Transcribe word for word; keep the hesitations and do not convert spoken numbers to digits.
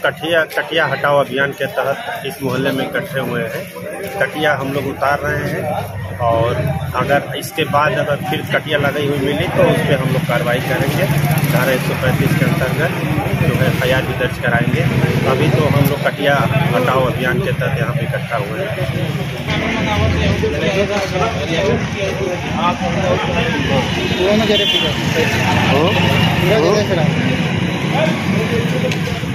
कटिया कटिया हटाओ अभियान के तहत इस मोहल्ले में इकट्ठे हुए हैं। कटिया हम लोग उतार रहे हैं और अगर इसके बाद अगर फिर कटिया लगाई हुई मिली तो उस पर हम लोग कार्रवाई करेंगे। धारा एक सौ पैंतीस के अंतर्गत जो है एफ आई आर भी दर्ज कराएंगे। अभी तो हम लोग कटिया हटाओ अभियान के तहत यहाँ पे इकट्ठा हुए हैं।